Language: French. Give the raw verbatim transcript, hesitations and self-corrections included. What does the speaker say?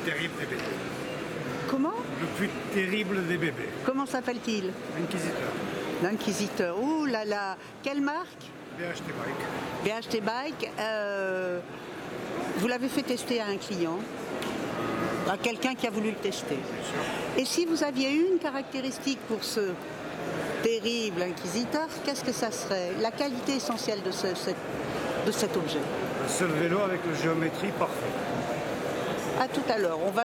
terrible des bébés. Comment? Le plus terrible des bébés. Comment s'appelle-t-il? L'inquisiteur. L'inquisiteur. Ouh là là. Quelle marque? B H T Bike. B H T Bike. Euh, vous l'avez fait tester à un client? À quelqu'un qui a voulu le tester. Bien sûr. Et si vous aviez une caractéristique pour ce terrible inquisiteur, qu'est-ce que ça serait? La qualité essentielle de, ce, cet, de cet objet. Un seul vélo avec une géométrie parfaite. À tout à l'heure. On va